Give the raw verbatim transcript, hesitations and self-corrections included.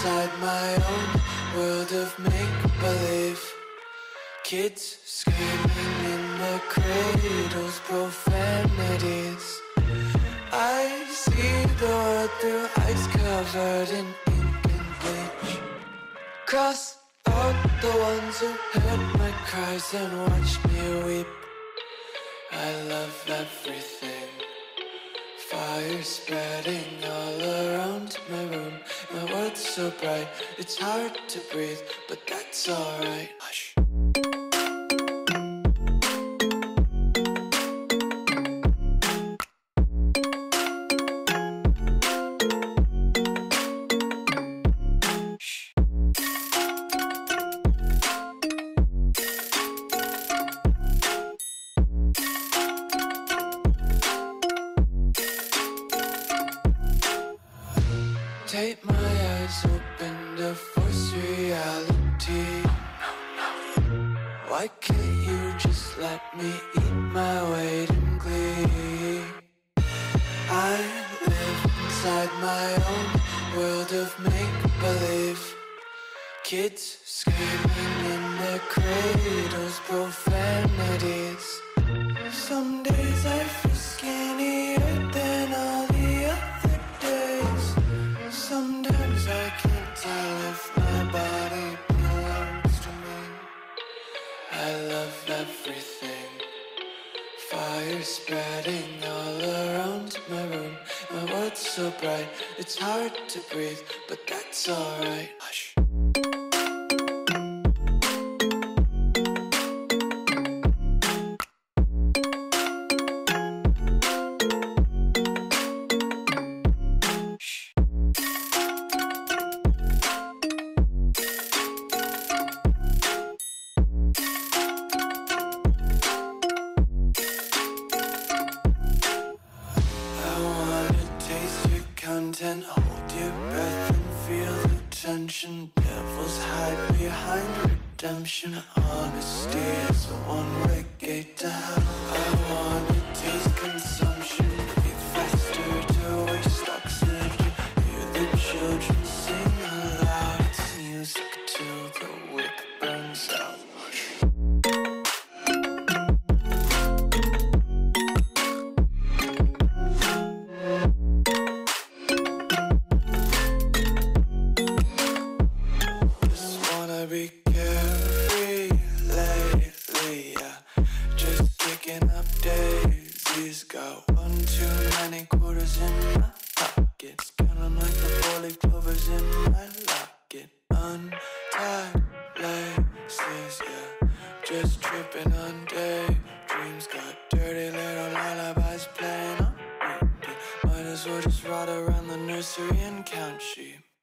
inside my own world of make-believe. Kids screaming in the cradles, profanities. I see the world through ice covered in ink and bleach. Cross out the ones who heard my cries and watched me weep. I love everything. Fire spreading all around my room. My world's so bright, it's hard to breathe, but that's alright. Hush. Take my eyes open to force reality. Why can't you just let me eat my weight in glee? I live inside my own world of make-believe. Kids screaming in their cradles, profanities. Some days I feel skinnier than all the other days. Sometimes I can't tell if my body belongs to me. I love everything. Fire spreading all around my room. My world's so bright, it's hard to breathe, but that's alright. Hush. Content, hold your breath and feel the tension. Devils hide behind redemption. Honesty is a one-way gate to hell. I wanna taste consumption. Breathe faster to waste oxygen. Hear the children sing aloud. It's music till the wick burns out. Be carefree lately, yeah. Just kicking up daisies. Got one too many quarters in my pockets. Count 'em like the four-leaf clovers in my locket. Untied laces, yeah. Just tripping on daydreams. Got dirty little lullabies playing on repeat. Might as well just ride around the nursery and count sheep.